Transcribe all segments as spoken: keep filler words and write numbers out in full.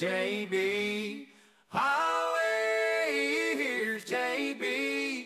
J B. Highway, here's J B.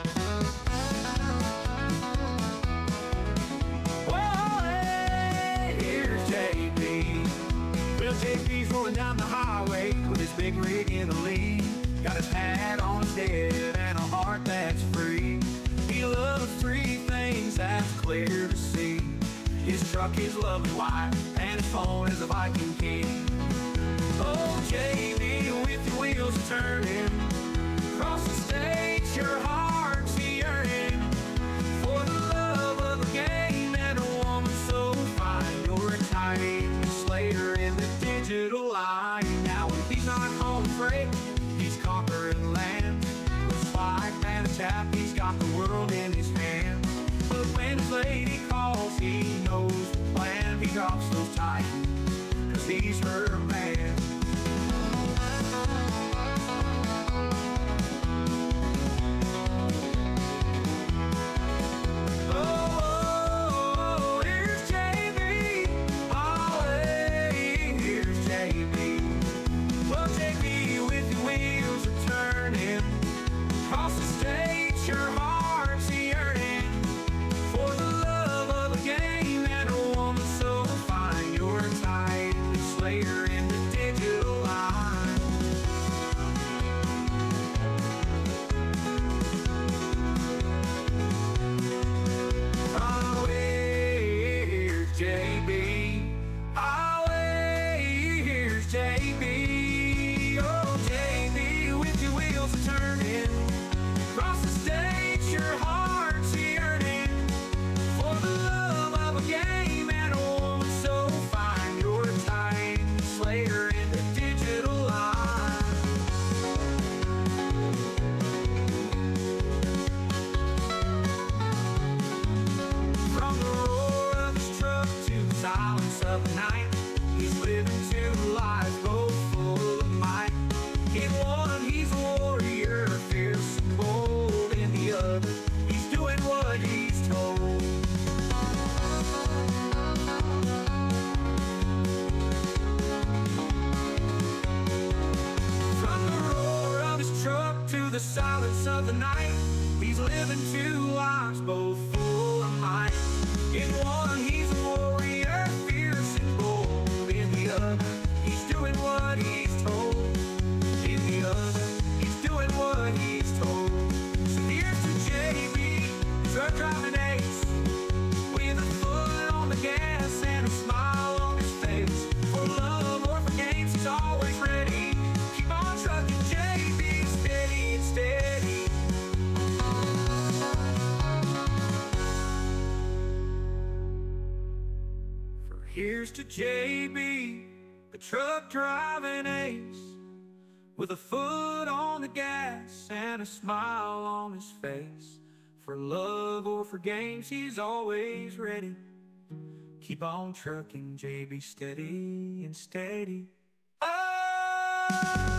Whoa, hey, here's J B. Well, J B's rolling down the highway with his big rig in the lead. Got his hat on his head and a heart that's free. He loves three things that's clear to see: his truck, his lovely wife, and his phone is a Viking king. Oh, J B, with your wheels turning across the state, your heart's yearning for the love of a game and a woman so fine. You're a tiny slayer in the digital line. Now when he's not home free, he's conquering land. With a spike and a tap, he's got the world in his hand. But when his lady calls, he knows the plan. He drops those titles, cause he's her man. Oh, here's J B. Holly, here's J B. Well, J B, with your wheels are turning across the state, your heart's yearning for the love of a game and a woman so fine. You're a tight slayer in the digital line. Highway, here's J B. Highway, here's J B. Oh, J B, with your wheels are turning across the state, your heart's yearning for the love of a game and a woman so fine. You're a tight slayer in the digital line. From the roar of his truck to the silence of the night, he's living two lives, both full of might. In one, he's a warrior, fierce and bold. In the other, he's doing what he's told. From the roar of his truck to the silence of the night, he's living two lives, both full of might. In one, he's a warrior, fierce and bold. In the other, he's doing what he's told. In the other, he's doing what he's told. So here's to J B, truck driving ace, with a foot on the gas and a smile on his face. For love or for games, he's always ready. Keep on trucking, J B, steady and steady. For here's to J B, the truck driving ace, with a foot on the gas and a smile on his face. For love or for games, he's always ready. Keep on trucking, J B, steady and steady. Oh!